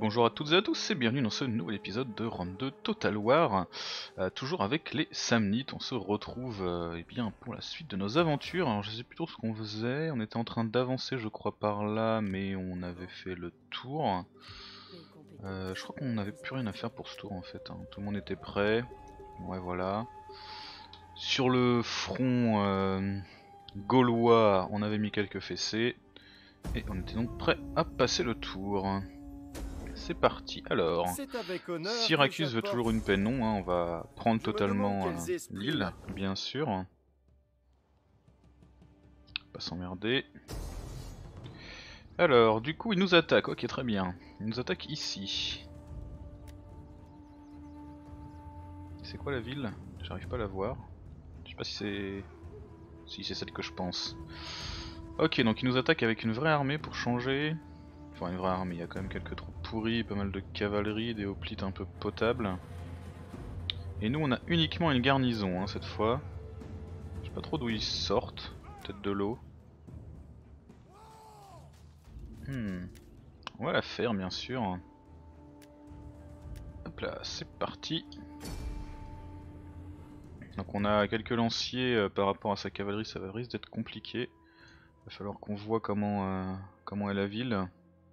bonjour à toutes et à tous et bienvenue dans ce nouvel épisode de Round 2 Total War. Toujours avec les Samnites, on se retrouve eh bien, pour la suite de nos aventures. Alors je sais plus trop ce qu'on faisait, on était en train d'avancer je crois par là, mais on avait fait le tour. Je crois qu'on n'avait plus rien à faire pour ce tour en fait, hein. Tout le monde était prêt. Ouais voilà. Sur le front gaulois, on avait mis quelques fessées. Et on était donc prêt à passer le tour. C'est parti, alors. C'est avec honneur que Syracuse veut toujours j'apporte. une paix, non, hein, on va prendre Je me demande totalement quels esprits l'île, là. bien sûr. Pas s'emmerder. Alors, du coup, il nous attaque, ok, très bien. Il nous attaque ici. C'est quoi la ville? J'arrive pas à la voir. Je sais pas si c'est... Si c'est celle que je pense. Ok, donc il nous attaque avec une vraie armée pour changer. Enfin, une vraie armée, il y a quand même quelques troupes pourries, pas mal de cavalerie, des hoplites un peu potables. Et nous, on a uniquement une garnison, hein, cette fois. Je sais pas trop d'où ils sortent. Peut-être de l'eau. On va la faire bien sûr. Hop là, c'est parti. Donc on a quelques lanciers par rapport à sa cavalerie, ça va risque d'être compliqué. Il va falloir qu'on voit comment est la ville.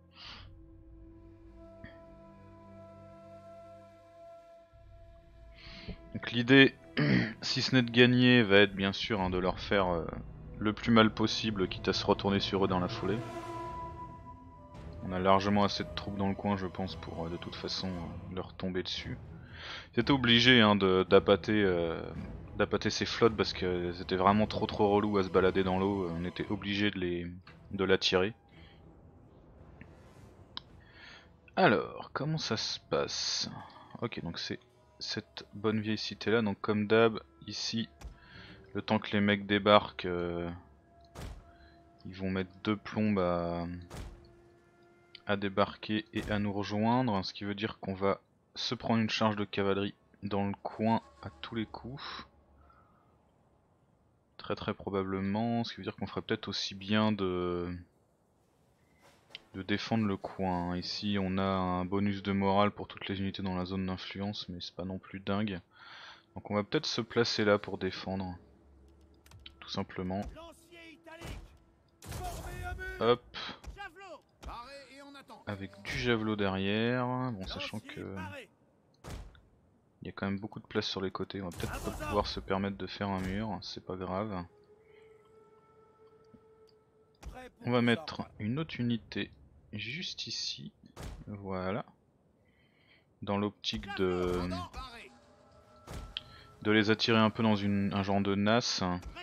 Donc l'idée, si ce n'est de gagner, va être bien sûr hein, de leur faire le plus mal possible, quitte à se retourner sur eux dans la foulée. On a largement assez de troupes dans le coin je pense pour de toute façon leur tomber dessus. C'était obligé hein, d'appâter ces flottes parce que c'était vraiment trop relou à se balader dans l'eau, on était obligé de l'attirer. Alors, comment ça se passe? Ok, donc c'est cette bonne vieille cité là, donc comme d'hab, ici, le temps que les mecs débarquent, ils vont mettre deux plombes à débarquer et à nous rejoindre, ce qui veut dire qu'on va se prendre une charge de cavalerie dans le coin à tous les coups. Très probablement, ce qui veut dire qu'on ferait peut-être aussi bien de défendre le coin. Ici on a un bonus de morale pour toutes les unités dans la zone d'influence, mais c'est pas non plus dingue. Donc on va peut-être se placer là pour défendre, tout simplement. Hop, avec du javelot derrière, bon sachant que il y a quand même beaucoup de place sur les côtés, on va peut-être pas pouvoir se permettre de faire un mur, c'est pas grave. On va mettre une autre unité juste ici, voilà, dans l'optique de les attirer un peu dans un genre de nasse.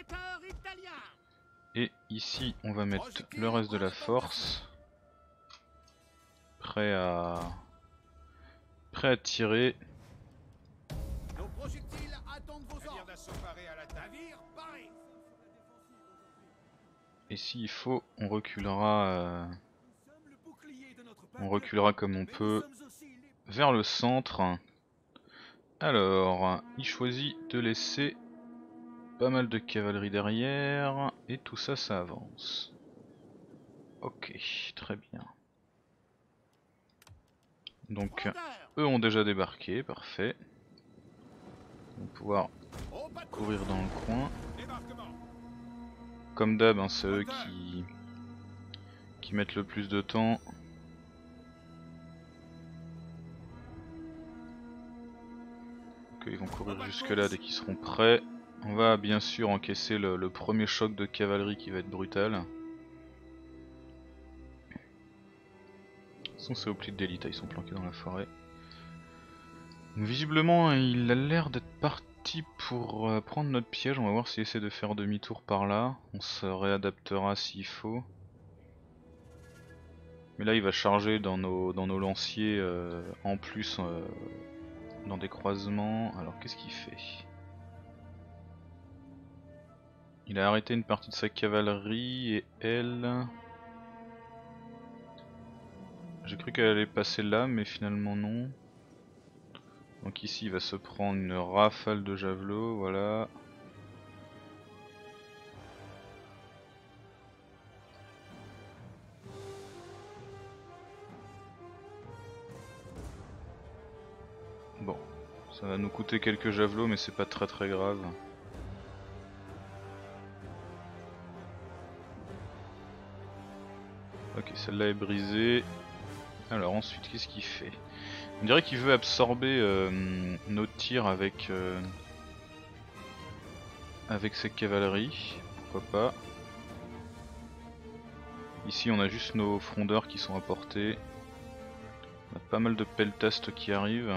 Et ici on va mettre le reste de la force, prêt à tirer. Et s'il faut, on reculera comme on peut vers le centre. Alors, il choisit de laisser pas mal de cavalerie derrière, et tout ça, ça avance. Ok, très bien. Donc, eux ont déjà débarqué, parfait. Ils vont pouvoir courir dans le coin. Comme d'hab, hein, c'est eux qui mettent le plus de temps. Ok, ils vont courir jusque là dès qu'ils seront prêts. On va bien sûr encaisser le premier choc de cavalerie qui va être brutal. C'est hoplites d'élite, ils sont planqués dans la forêt. Donc, visiblement il a l'air d'être parti pour prendre notre piège, on va voir s'il essaie de faire demi-tour par là. On se réadaptera s'il faut. Mais là il va charger dans nos lanciers en plus dans des croisements. Alors qu'est-ce qu'il fait? Il a arrêté une partie de sa cavalerie et elle... J'ai cru qu'elle allait passer là mais finalement non. Donc ici il va se prendre une rafale de javelot, voilà. Bon, ça va nous coûter quelques javelots mais c'est pas très grave. Ok, celle-là est brisée. Alors ensuite, qu'est-ce qu'il fait? On dirait qu'il veut absorber nos tirs avec ses cavaleries. Pourquoi pas. Ici, on a juste nos frondeurs qui sont à portée. On a pas mal de peltastes qui arrivent.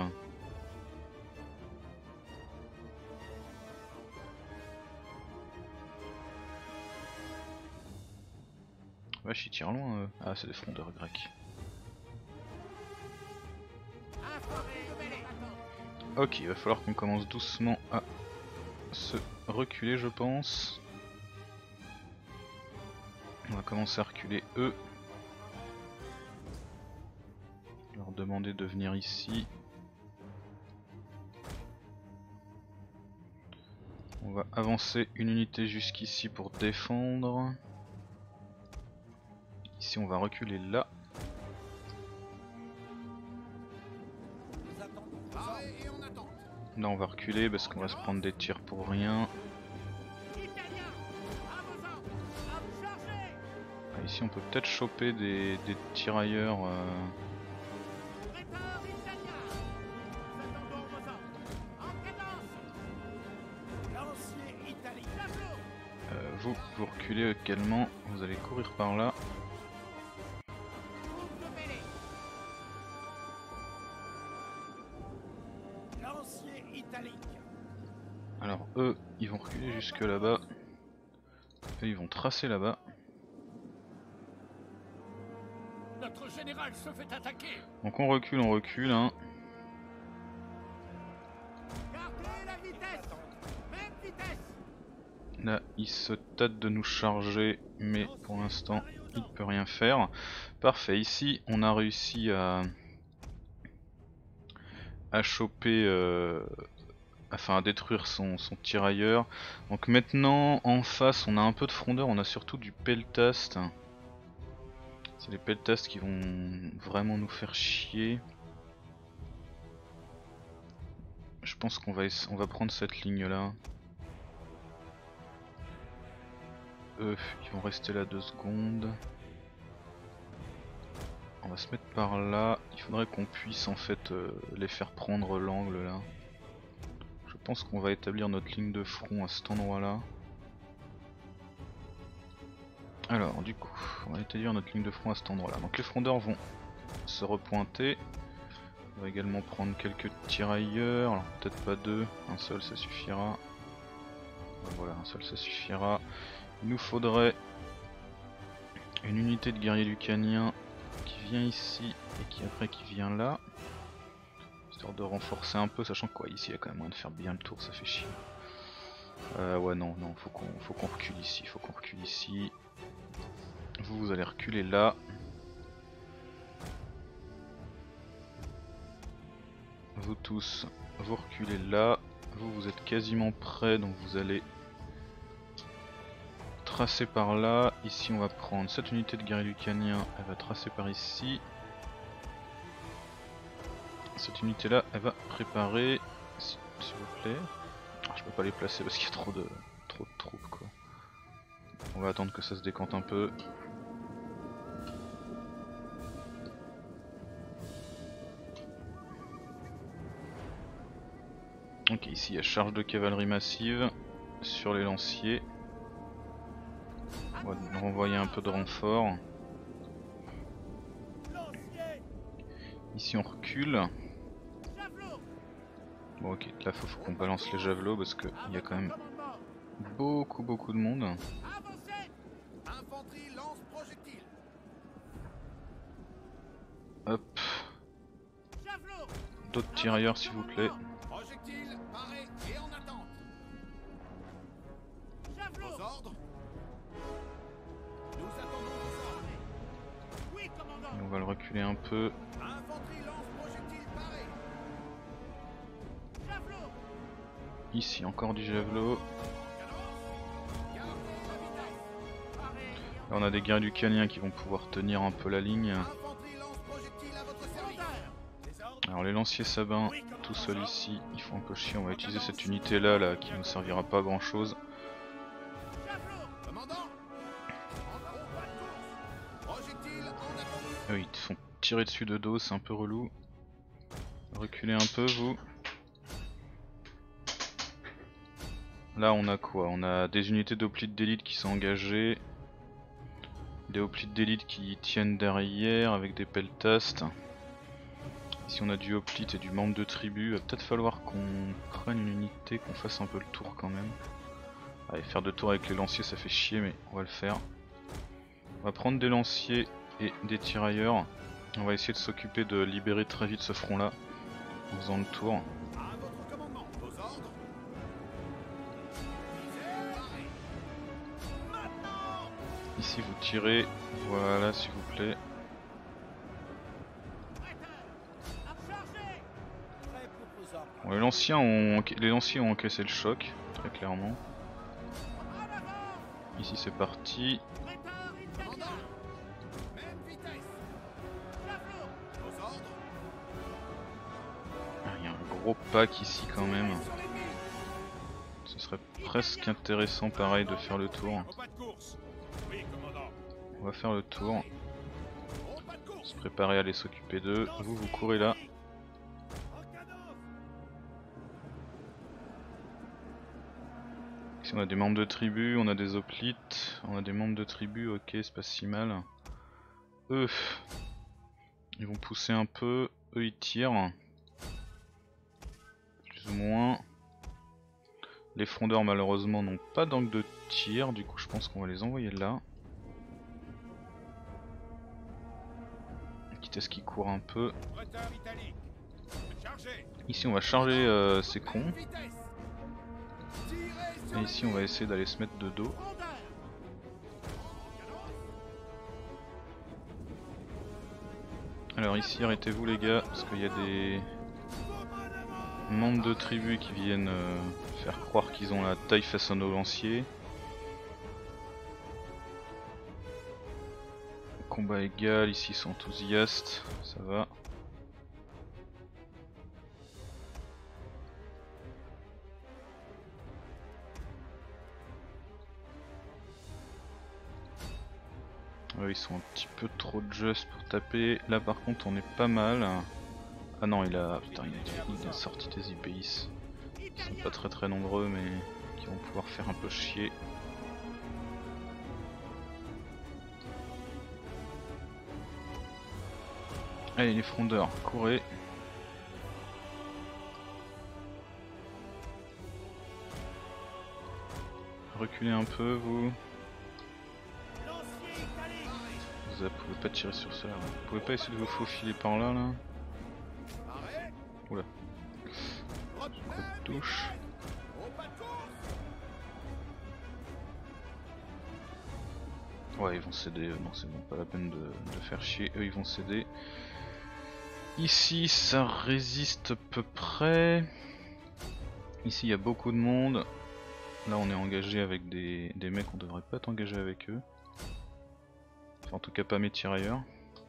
Wesh, il tire loin. Ah, c'est des frondeurs grecs. Ok, il va falloir qu'on commence doucement à se reculer, je pense. On va commencer à reculer eux. Leur demander de venir ici. On va avancer une unité jusqu'ici pour défendre. Ici on va reculer là. Là on va reculer parce qu'on va se prendre des tirs pour rien. Ah, ici on peut peut-être choper des tirailleurs. Vous reculez également, vous allez courir par là. Alors eux, ils vont reculer jusque là-bas. Eux, ils vont tracer là-bas. Notre général se fait attaquer. Donc on recule hein. Gardez la vitesse. Même vitesse. Là, il se tâte de nous charger, mais pour l'instant, il ne peut rien faire. Parfait, ici, on a réussi à choper, enfin à détruire son tirailleur. Donc maintenant, en face, on a un peu de frondeur, on a surtout du peltast. C'est les peltasts qui vont vraiment nous faire chier. Je pense qu'on va prendre cette ligne-là. Eux, ils vont rester là 2 secondes. On va se mettre par là. Il faudrait qu'on puisse en fait les faire prendre l'angle là. Je pense qu'on va établir notre ligne de front à cet endroit là. Alors du coup, on va établir notre ligne de front à cet endroit là. Donc les frondeurs vont se repointer. On va également prendre quelques tirailleurs. Alors peut-être pas 2, un seul ça suffira. Voilà, un seul ça suffira. Il nous faudrait une unité de guerriers lucaniens qui vient ici et qui vient là. Histoire de renforcer un peu, sachant que quoi, ici il y a quand même moyen de faire bien le tour, ça fait chier. Ouais non, faut qu'on recule ici, Vous allez reculer là. Vous tous, vous reculez là. Vous êtes quasiment prêts, donc vous allez tracer par là. Ici on va prendre cette unité de guerrier lucanien, elle va tracer par ici. Cette unité là, elle va préparer, s'il vous plaît. Ah, je peux pas les placer parce qu'il y a trop de troupes quoi. On va attendre que ça se décante un peu. Ok, ici il y a charge de cavalerie massive sur les lanciers. On va renvoyer un peu de renfort. Ici on recule. Bon ok, là faut qu'on balance les javelots parce qu'il y a quand même beaucoup de monde. Hop. D'autres tirailleurs s'il vous plaît. Et on va le reculer un peu. Ici encore du javelot. Là on a des guerriers lucaniens qui vont pouvoir tenir un peu la ligne. Alors Alors les lanciers sabins, tout seuls ici, ils font un peu chier. On va utiliser cette unité là qui nous servira pas à grand chose. Ah oui, ils te font tirer dessus de dos, c'est un peu relou. Reculez un peu vous. Là on a quoi? On a des unités d'hoplites d'élite qui sont engagées. Des hoplites d'élite qui tiennent derrière avec des peltastes. Ici on a du hoplite et du membre de tribu. Il va peut-être falloir qu'on prenne une unité, qu'on fasse un peu le tour quand même. Allez, faire deux tours avec les lanciers ça fait chier mais on va le faire. On va prendre des lanciers et des tirailleurs. On va essayer de s'occuper de libérer très vite ce front là en faisant le tour. Ici vous tirez, voilà s'il vous plaît. Bon, les lanciers ont encaissé le choc, très clairement. Ici c'est parti. Il y a un gros pack ici quand même. Ce serait presque intéressant pareil de faire le tour. On va faire le tour. Se préparer à aller s'occuper d'eux. Vous courez là. Ici on a des membres de tribu, on a des hoplites, on a des membres de tribu, ok c'est pas si mal. Eux, ils vont pousser un peu, eux ils tirent. Plus ou moins. Les frondeurs malheureusement n'ont pas d'angle de tir, du coup je pense qu'on va les envoyer là. Quitte à ce qu'ils courent un peu. Ici on va charger ces cons. Et ici on va essayer d'aller se mettre de dos. Alors ici arrêtez-vous les gars, parce qu'il y a des membres de tribu qui viennent faire croire qu'ils ont la taille face à nos lanciers. Combat égal, ici ils sont enthousiastes, ça va. Ils sont un petit peu trop just pour taper. Là par contre on est pas mal. Ah non il a sorti des IPIs. Ils sont pas très nombreux mais qui vont pouvoir faire un peu chier. Allez les frondeurs, courez. Reculez un peu vous. Vous pouvez pas tirer sur ça, vous pouvez pas essayer de vous faufiler par là là. Oula. Coup de touche. Ouais ils vont céder, non c'est bon, pas la peine de faire chier, eux ils vont céder. Ici ça résiste à peu près. Ici il y a beaucoup de monde. Là on est engagé avec des mecs, on devrait pas être engagé avec eux. Enfin, en tout cas pas mes tirailleurs.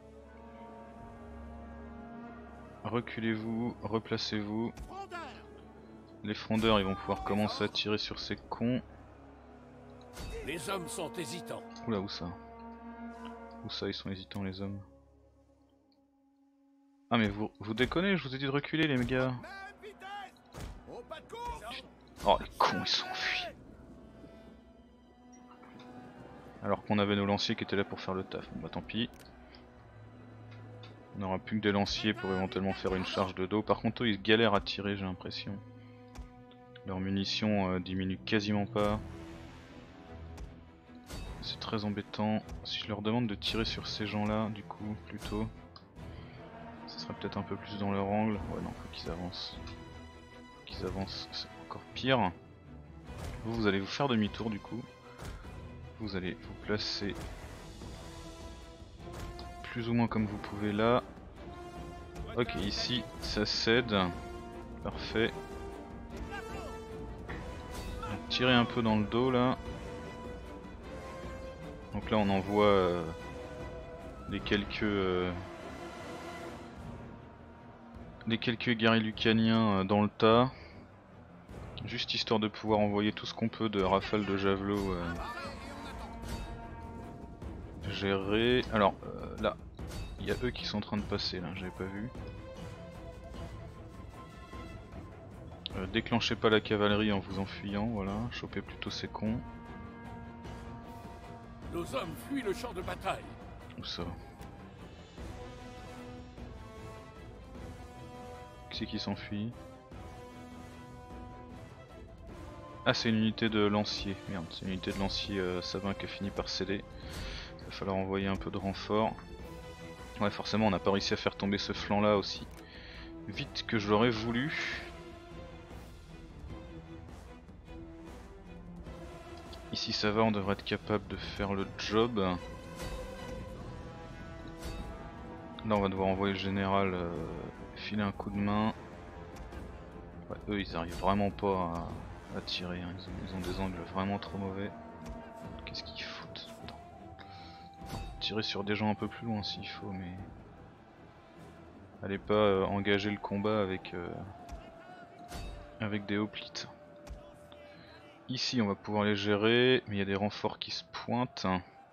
Reculez-vous, replacez-vous. Les frondeurs ils vont pouvoir commencer à tirer sur ces cons. Les hommes sont hésitants. Oula où ça? Où ça ils sont hésitants les hommes? Ah mais vous déconnez, je vous ai dit de reculer les gars. Oh les cons ils sont enfuis. Alors qu'on avait nos lanciers qui étaient là pour faire le taf. Bon bah tant pis. On n'aura plus que des lanciers pour éventuellement faire une charge de dos. Par contre eux ils galèrent à tirer j'ai l'impression. Leurs munitions diminuent quasiment pas. C'est très embêtant. Si je leur demande de tirer sur ces gens là du coup plutôt, ça serait peut-être un peu plus dans leur angle. Ouais non faut qu'ils avancent. Qu'ils avancent c'est encore pire. Vous allez vous faire demi-tour du coup. Vous allez vous placer plus ou moins comme vous pouvez là. Ok ici ça cède. Parfait. Tirez un peu dans le dos là. Donc là on envoie les quelques guerriers lucaniens dans le tas. Juste histoire de pouvoir envoyer tout ce qu'on peut de rafales de javelot gérer. Alors là, il y a eux qui sont en train de passer là, j'avais pas vu. Déclenchez pas la cavalerie en vous enfuyant, voilà, chopez plutôt ces cons. Nos hommes fuient le champ de bataille. Où ça? Qui c'est qui s'enfuit? Ah, c'est une unité de lancier, merde, c'est une unité de lancier Sabin qui a fini par céder. Il va falloir envoyer un peu de renfort. Ouais, forcément on n'a pas réussi à faire tomber ce flanc là aussi vite que je l'aurais voulu. Ici ça va, on devrait être capable de faire le job. Là on va devoir envoyer le général filer un coup de main. Ouais, eux ils arrivent vraiment pas à tirer, hein. Ils ont des angles vraiment trop mauvais. Qu'est-ce qu'ils foutent? Tirer sur des gens un peu plus loin s'il faut, mais allez pas engager le combat avec des hoplites. Ici on va pouvoir les gérer, mais il y a des renforts qui se pointent.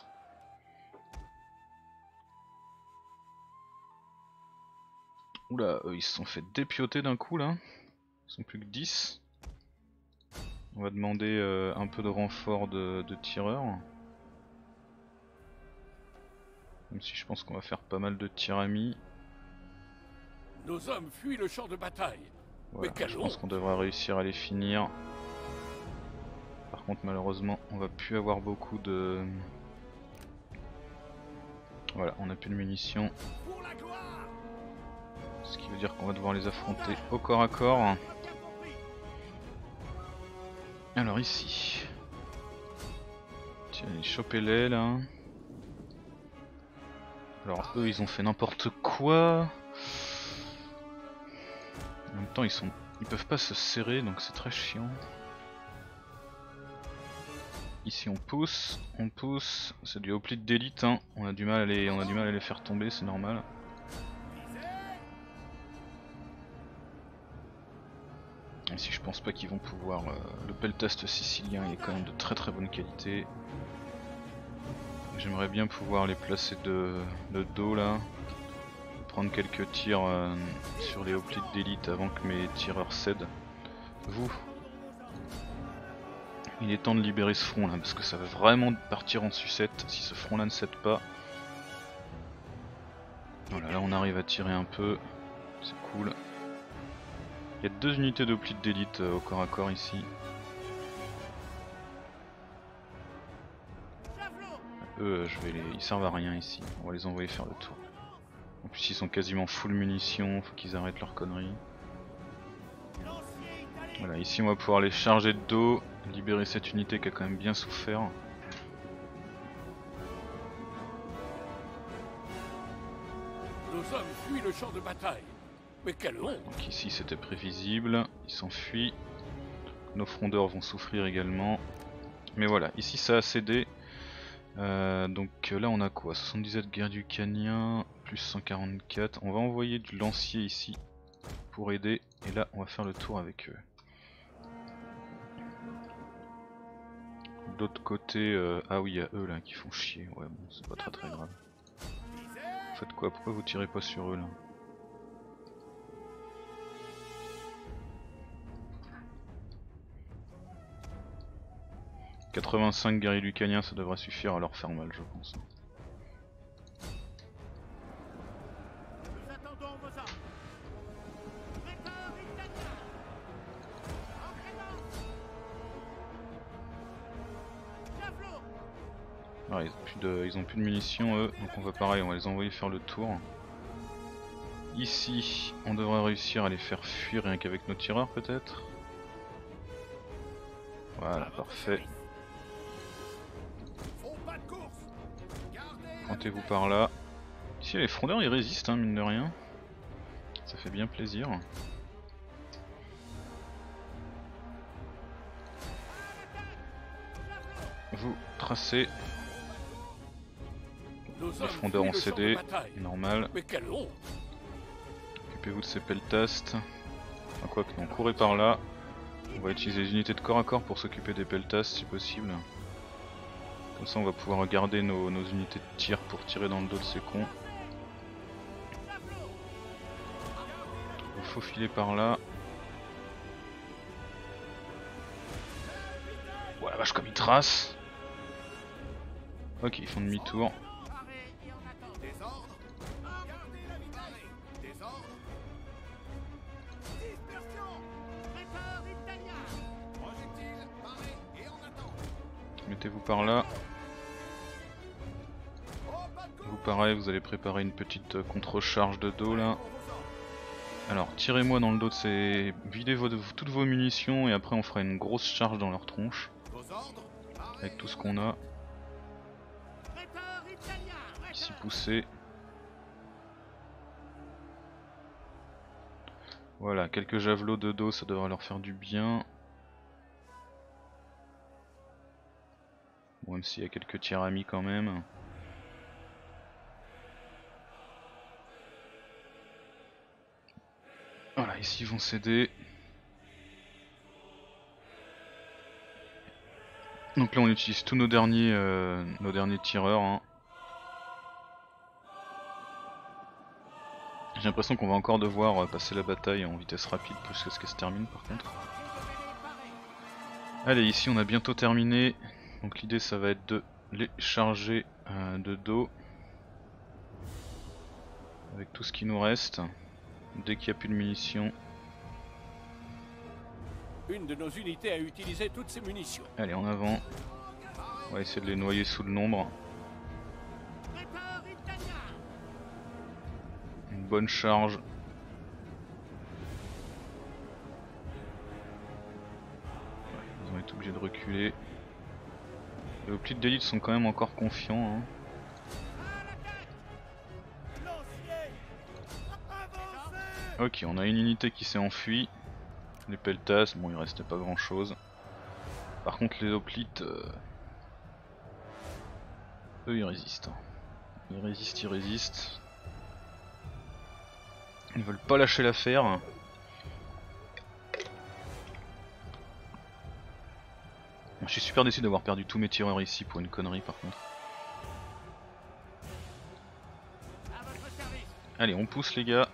Oula, ils se sont fait dépioter d'un coup là. Ils sont plus que 10. On va demander un peu de renfort de tireurs. Même si je pense qu'on va faire pas mal de tirs amis. Nos hommes fuient le champ de bataille. Voilà, Mais quelle je pense honte! qu'on devrait réussir à les finir. Par contre malheureusement on va plus avoir beaucoup de... Voilà, on n'a plus de munitions. Pour la gloire. Ce qui veut dire qu'on va devoir les affronter au corps à corps. Alors ici... Tiens, chopez-les là. Alors eux ils ont fait n'importe quoi. En même temps ils peuvent pas se serrer donc c'est très chiant. Ici on pousse, c'est du hoplite d'élite hein. On a du mal à les faire tomber, c'est normal. Ici je pense pas qu'ils vont pouvoir. Le peltast sicilien il est quand même de très très bonne qualité. J'aimerais bien pouvoir les placer de dos là. Prendre quelques tirs sur les hoplites d'élite avant que mes tireurs cèdent. Vous, il est temps de libérer ce front là parce que ça va vraiment partir en sucette si ce front là ne cède pas. Voilà, là on arrive à tirer un peu, c'est cool. Il y a 2 unités d'hoplites d'élite au corps à corps ici. Eux, ils servent à rien ici, on va les envoyer faire le tour. En plus ils sont quasiment full munitions, faut qu'ils arrêtent leurs conneries. Voilà, ici on va pouvoir les charger de dos, libérer cette unité qui a quand même bien souffert. Nos hommes fuient le champ de bataille. Mais quelle honte! Donc ici c'était prévisible, ils s'enfuient. Nos frondeurs vont souffrir également. Mais voilà, ici ça a cédé. Donc là on a quoi? 77 guerres du Canien, plus 144. On va envoyer du lancier ici pour aider. Et là on va faire le tour avec eux. De l'autre côté, ah oui il y a eux là qui font chier. Ouais bon c'est pas très très grave. Vous faites quoi? Pourquoi vous tirez pas sur eux là? « 85 guerriers lucaniens, ça devrait suffire à leur faire mal, je pense. » Nous attendons vos ordres. Prépare Italia. Entraînement. Javelot. Ah, ils ont plus de munitions eux, donc on va pareil, on va les envoyer faire le tour. Ici, on devrait réussir à les faire fuir rien qu'avec nos tireurs peut-être. Voilà, parfait. Pointez-vous par là. Ici les frondeurs ils résistent hein, mine de rien. Ça fait bien plaisir. Vous tracez. Les frondeurs ont cédé, normal. Mais quelle honte! Occupez-vous de ces peltasts. Enfin, quoi que non, courez par là. On va utiliser les unités de corps à corps pour s'occuper des peltasts si possible. Comme ça on va pouvoir garder nos unités de tir pour tirer dans le dos de ces cons. Il faut filer par là. Oh la vache comme ils tracent. Ok, ils font demi-tour. Mettez-vous par là. Vous pareil, vous allez préparer une petite contre-charge de dos là. Alors tirez-moi dans le dos de ces... Videz toutes vos munitions et après on fera une grosse charge dans leur tronche. Avec tout ce qu'on a. Ici poussez. Voilà, quelques javelots de dos, ça devrait leur faire du bien. Bon, même s'il y a quelques tirs amis quand même. Voilà, ici ils vont céder. Donc là on utilise tous nos derniers tireurs. Hein. J'ai l'impression qu'on va encore devoir passer la bataille en vitesse rapide plus que ce qu'elle se termine par contre. Allez, ici on a bientôt terminé. Donc l'idée ça va être de les charger de dos. Avec tout ce qui nous reste. Dès qu'il n'y a plus de munitions. Une de nos unités a utilisé toutes ses munitions. Allez, en avant. On va essayer de les noyer sous le nombre. Une bonne charge. Ils ont été obligés de reculer. Les hoplites d'élite sont quand même encore confiants. Hein. Ok, on a une unité qui s'est enfuie. Les peltas, bon il restait pas grand chose. Par contre les hoplites, eux ils résistent. Ils résistent. Ils veulent pas lâcher l'affaire. Je suis super déçu d'avoir perdu tous mes tireurs ici pour une connerie par contre. Allez, on pousse les gars.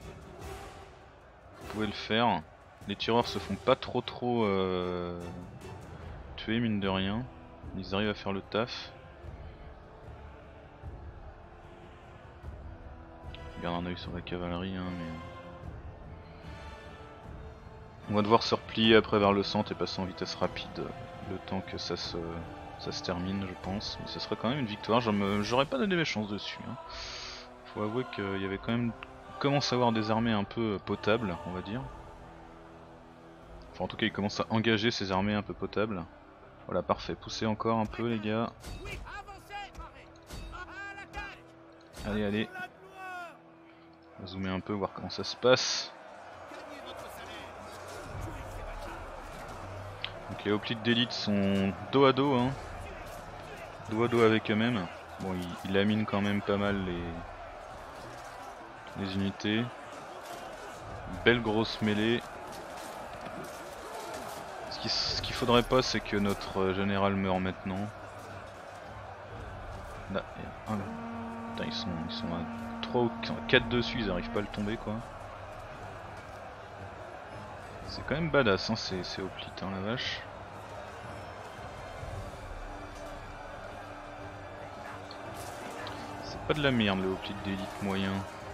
Vous pouvez le faire. Les tireurs se font pas trop tuer mine de rien. Ils arrivent à faire le taf. Je garde un œil sur la cavalerie hein, mais... On va devoir se replier après vers le centre et passer en vitesse rapide le temps que ça se termine je pense. Mais ce serait quand même une victoire, j'aurais pas donné mes chances dessus. Hein. Faut avouer qu'il y avait quand même... On commence à avoir des armées un peu potables on va dire. Enfin en tout cas il commence à engager ses armées un peu potables. Voilà parfait, poussez encore un peu les gars. Allez allez. On va zoomer un peu, voir comment ça se passe. Donc les hoplites d'élite sont dos à dos hein. Dos à dos avec eux-mêmes. Bon ils laminent quand même pas mal les unités. Belle grosse mêlée. Ce qu'il faudrait pas c'est que notre général meure maintenant. Là, il y a un là. Putain, ils sont à 3 ou 4 dessus, ils arrivent pas à le tomber quoi. C'est quand même badass hein, ces hoplites hein, la vache. C'est pas de la merde les hoplites d'élite moyens.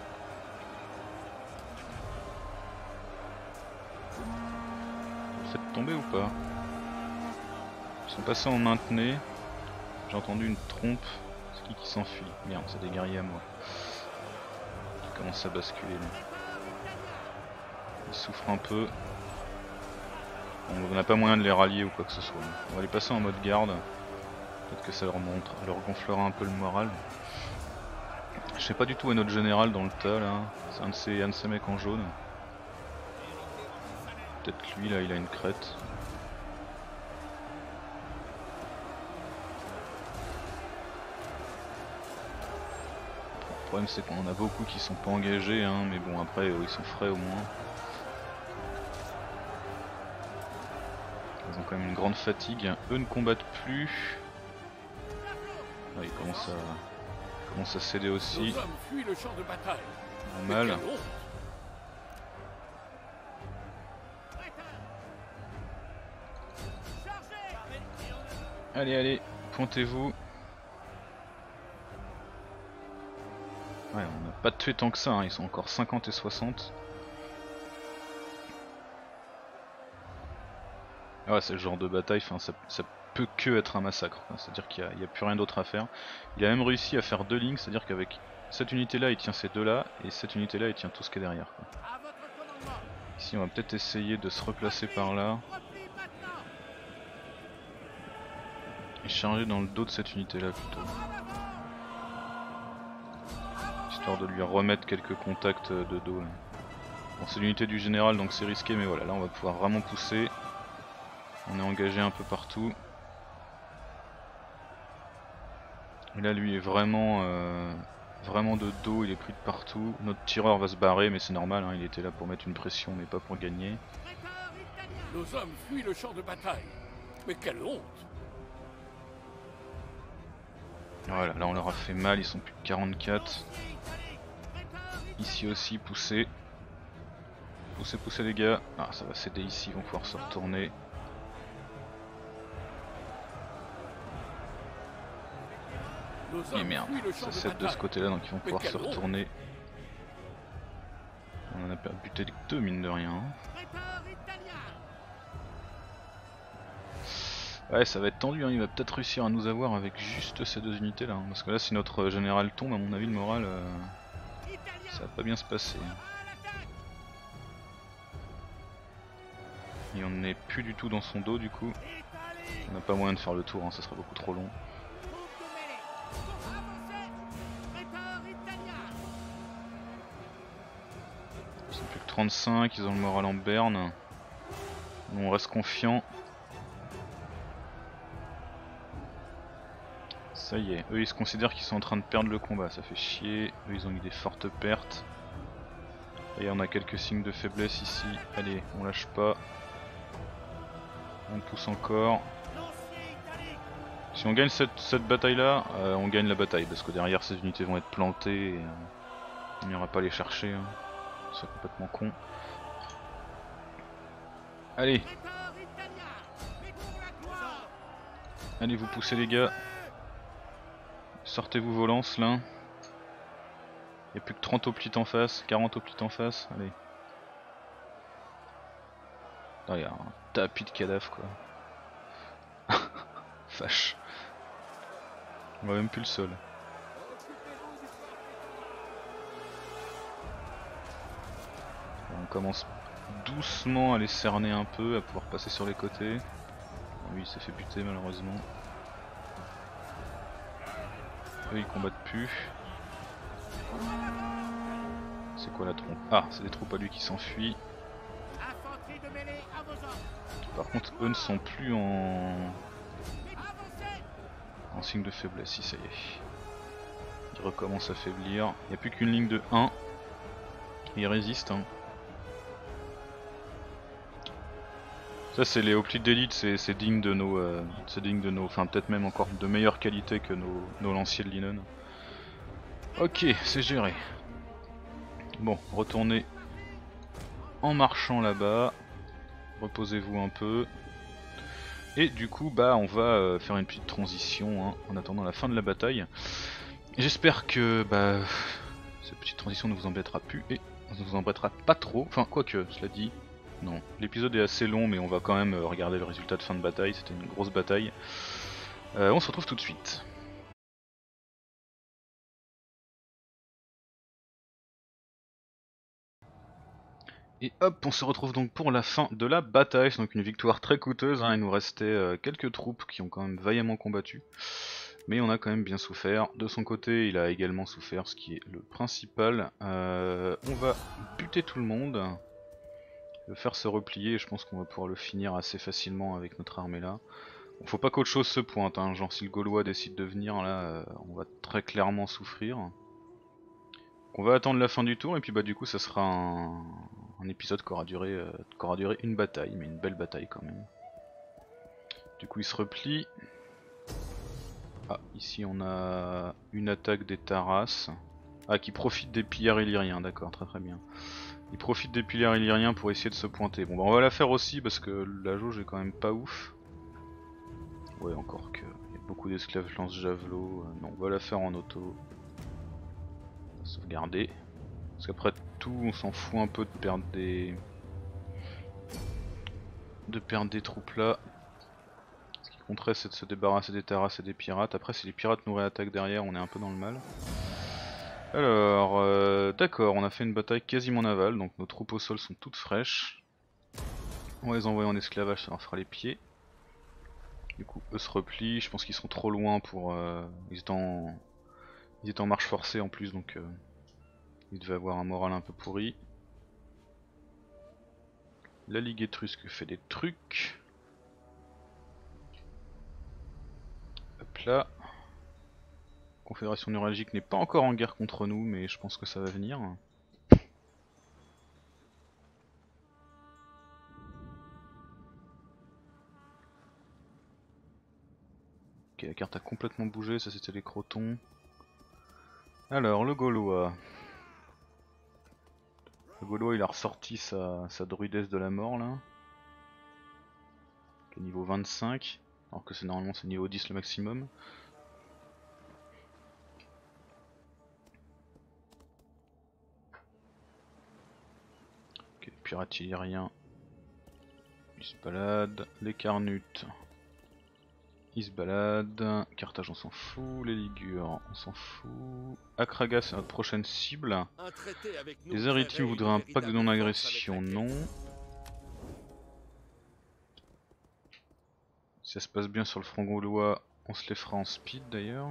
Faites tomber ou pas? Ils sont passés en maintenez. J'ai entendu une trompe. C'est qui s'enfuit? Merde, c'est des guerriers à moi. Qui commencent à basculer là. Ils souffrent un peu. On n'a pas moyen de les rallier ou quoi que ce soit. On va les passer en mode garde. Peut-être que ça leur gonflera un peu le moral. Je sais pas du tout où est notre général dans le tas là. C'est un de ces mecs en jaune. Peut-être lui là il a une crête. problème c'est qu'on en a beaucoup qui sont pas engagés, hein, mais bon après ils sont frais au moins. Ils ont quand même une grande fatigue, eux ne combattent plus. Ah, ils commencent à céder aussi. Nos hommes fuient le champ de bataille. Normal. Mais quelle honte. Allez, allez, pointez-vous. Ouais, on n'a pas tué tant que ça, hein. Ils sont encore 50 et 60. Ah ouais, c'est le genre de bataille, ça peut que être un massacre, c'est-à-dire qu'il n'y a plus rien d'autre à faire. Il a même réussi à faire deux lignes, c'est-à-dire qu'avec cette unité là il tient ces deux là, et cette unité là il tient tout ce qui est derrière, quoi. Ici on va peut-être essayer de se replacer par là. Et charger dans le dos de cette unité là plutôt. Histoire de lui remettre quelques contacts de dos là. Bon, c'est l'unité du général donc c'est risqué, mais voilà, là on va pouvoir vraiment pousser. On est engagé un peu partout. Et là lui est vraiment de dos, il est pris de partout. Notre tireur va se barrer mais c'est normal, hein, il était là pour mettre une pression mais pas pour gagner. Nos hommes fuient le champ de bataille. Mais quelle honte. Voilà, là on leur a fait mal, ils sont plus de 44. Ici aussi, poussez. Poussez, poussez les gars. Ah, ça va céder ici, ils vont pouvoir se retourner. Et merde, ça cède de ce côté là donc ils vont pouvoir se retourner. On en a buté que deux mine de rien. Ouais, ça va être tendu, hein. Il va peut-être réussir à nous avoir avec juste ces deux unités là, hein. Parce que là si notre général tombe, à mon avis le moral ça va pas bien se passer. Et on n'est plus du tout dans son dos du coup. On n'a pas moyen de faire le tour, hein, ça serait beaucoup trop long. Ils sont plus que 35, ils ont le moral en berne. Nous on reste confiant. Ça y est, eux ils se considèrent qu'ils sont en train de perdre le combat, ça fait chier. Eux ils ont eu des fortes pertes. Et on a quelques signes de faiblesse ici. Allez, on lâche pas. On pousse encore. Si on gagne cette bataille là, on gagne la bataille parce que derrière ces unités vont être plantées et on n'ira pas les chercher, hein. C'est complètement con. Allez. Allez, vous poussez les gars. Sortez-vous vos lances là. Il n'y a plus que 30 hoplites en face, 40 hoplites en face, allez. Il y a un tapis de cadavres quoi. Vache. On voit même plus le sol. On commence doucement à les cerner un peu, à pouvoir passer sur les côtés. Lui il s'est fait buter malheureusement. Eux ils combattent plus. C'est quoi la trompe? Ah, c'est des troupes à lui qui s'enfuient. Par contre eux ne sont plus en signe de faiblesse, si ça y est. Ils recommencent à faiblir. Il n'y a plus qu'une ligne de 1. Ils résistent, hein. Ça c'est les hoplites d'élite, c'est digne de nos, enfin peut-être même encore de meilleure qualité que nos lanciers de Linen. Ok, c'est géré. Bon, retournez en marchant là-bas. Reposez-vous un peu. Et du coup, bah, on va faire une petite transition, hein, en attendant la fin de la bataille. J'espère que bah, cette petite transition ne vous embêtera plus et ne vous embêtera pas trop. Enfin, quoique, cela dit, non. L'épisode est assez long, mais on va quand même regarder le résultat de fin de bataille. C'était une grosse bataille. On se retrouve tout de suite. Et hop, on se retrouve donc pour la fin de la bataille. C'est donc une victoire très coûteuse, hein. Il nous restait quelques troupes qui ont quand même vaillamment combattu. Mais on a quand même bien souffert. De son côté, il a également souffert, ce qui est le principal. On va buter tout le monde. Le faire se replier, et je pense qu'on va pouvoir le finir assez facilement avec notre armée là. Bon, faut pas qu'autre chose se pointe, hein. Genre si le Gaulois décide de venir là, on va très clairement souffrir. On va attendre la fin du tour et puis bah du coup ça sera un épisode qui aura duré une bataille, mais une belle bataille quand même. Du coup il se replie. Ah, ici on a une attaque des Taras. Ah, qui profite des pillards illyriens, d'accord, très très bien. Il profite des pillards illyriens pour essayer de se pointer. Bon bah on va la faire aussi parce que la jauge est quand même pas ouf. Ouais, encore que il y a beaucoup d'esclaves lance-javelot. Non, on va la faire en auto. On va sauvegarder. Parce qu'après tout, on s'en fout un peu de perdre des troupes là. Ce qui compterait, c'est de se débarrasser des Taras et des pirates. Après, si les pirates nous réattaquent derrière, on est un peu dans le mal. Alors, d'accord, on a fait une bataille quasiment navale, donc nos troupes au sol sont toutes fraîches. On va les envoyer en esclavage, ça leur fera les pieds. Du coup, eux se replient, je pense qu'ils sont trop loin pour... Ils étaient en marche forcée en plus, donc ils devaient avoir un moral un peu pourri. La Ligue étrusque fait des trucs. Hop là. Confédération névralgique n'est pas encore en guerre contre nous, mais je pense que ça va venir. Ok, la carte a complètement bougé, ça c'était les crotons. Alors, le Gaulois. Le Gaulois il a ressorti sa druidesse de la mort là. Qui est niveau 25, alors que c'est normalement c'est niveau 10 le maximum. Ok, pirate illyrien. Il se balade. Les Carnutes. Ils se baladent. Carthage on s'en fout. Les Ligures on s'en fout. Akraga c'est notre prochaine cible. Un traité avec nous Les Aritimes créerait voudraient une un pacte de véritable non-agression, force avec non. laquelle- Si ça se passe bien sur le front gaulois, on se les fera en speed d'ailleurs.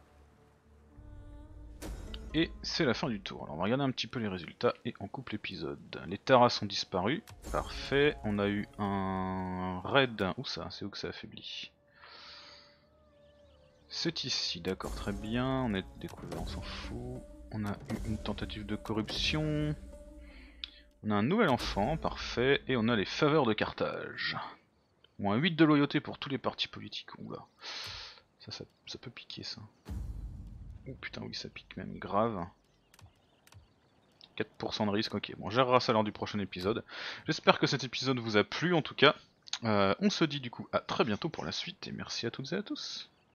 Et c'est la fin du tour. Alors on va regarder un petit peu les résultats et on coupe l'épisode. Les Taras ont disparu, parfait. On a eu un raid. Où ça? C'est où que ça affaiblit? C'est ici, d'accord, très bien. On a découvert, on s'en fout. On a eu une tentative de corruption. On a un nouvel enfant, parfait. Et on a les faveurs de Carthage. Moins 8 de loyauté pour tous les partis politiques. Oula. Ça peut piquer ça. Oh putain, oui, ça pique même grave. 4% de risque, ok. Bon, on gérera ça lors du prochain épisode. J'espère que cet épisode vous a plu en tout cas. On se dit du coup à très bientôt pour la suite et merci à toutes et à tous.